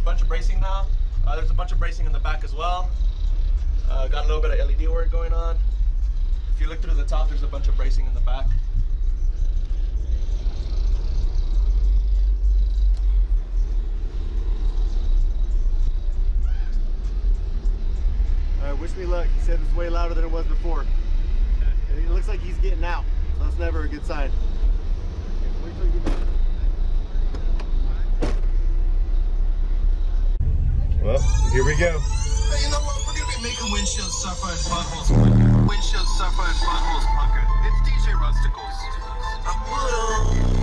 a bunch of bracing now. There's a bunch of bracing in the back as well. Got a little bit of LED work going on. If you look through the top, there's a bunch of bracing in the back. Wish me luck. He said it's way louder than it was before. It looks like he's getting out, so that's never a good sign. Wait till you get back. Well, here we go. Hey, you know what? We're gonna be making windshield suffer and buttholes pucker. Windshield suffer and buttholes pucker. It's DJ Rusticles.